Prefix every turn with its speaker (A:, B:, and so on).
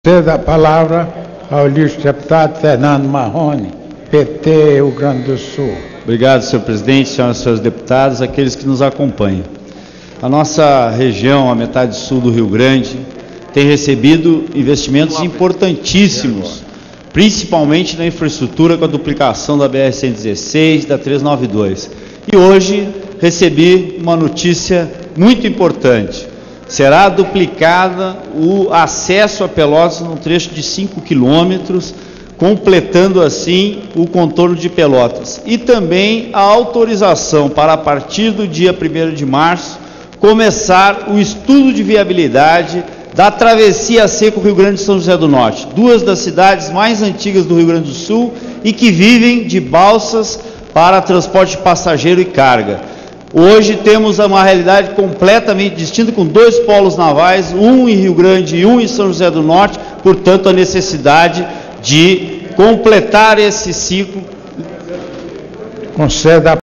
A: Cedo a palavra ao ilustre deputado Fernando Marrone, PT, Rio Grande do Sul.
B: Obrigado, senhor presidente, senhoras e senhores deputados, aqueles que nos acompanham. A nossa região, a metade sul do Rio Grande, tem recebido investimentos importantíssimos, principalmente na infraestrutura com a duplicação da BR-116, da 392. E hoje recebi uma notícia muito importante. Será duplicada o acesso a Pelotas num trecho de 5 quilômetros, completando assim o contorno de Pelotas. E também a autorização para, a partir do dia 1º de março, começar o estudo de viabilidade da travessia seco Rio Grande e São José do Norte, duas das cidades mais antigas do Rio Grande do Sul e que vivem de balsas para transporte de passageiro e carga. Hoje temos uma realidade completamente distinta, com dois polos navais, um em Rio Grande e um em São José do Norte, portanto a necessidade de completar esse ciclo.
A: Conceda